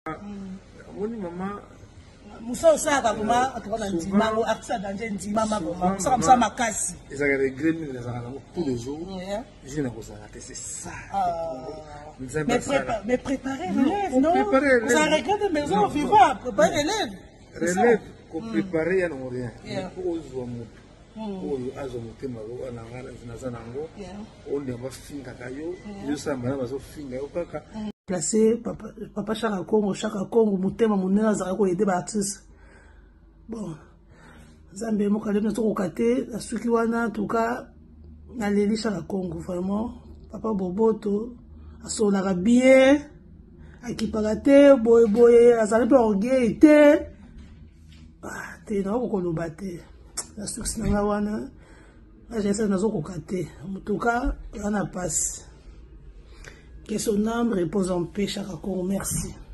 Moni maman. Moussa Osaka comment atokana ndimango artiste danger ndimama vraiment ça comme ça makasi. Ils ont regretté les arabes tous les jours. Je n'ai pas ça c'est ça. Mais préparer l'élève non. Vous avez regretté maison vivant préparer l'élève. Relève qu'on préparer à non rien. Pour oyo azomutema lo anangala zinazanango onde bafinga kayo yosamba bazofinga yo kaka placer papa Chaka Congo mutema munena za ko aider ba artiste bon Zambe mo kale nazo kokate asuki wana tuka na leli Chaka Congo vraiment papa Boboto asola bien akipagate boy azali pa orgueil te te na ko kolobate la source n'a wana j'essaie nazo kokate en tout cas on a passe que son âme repose en paix Chaka Congo merci.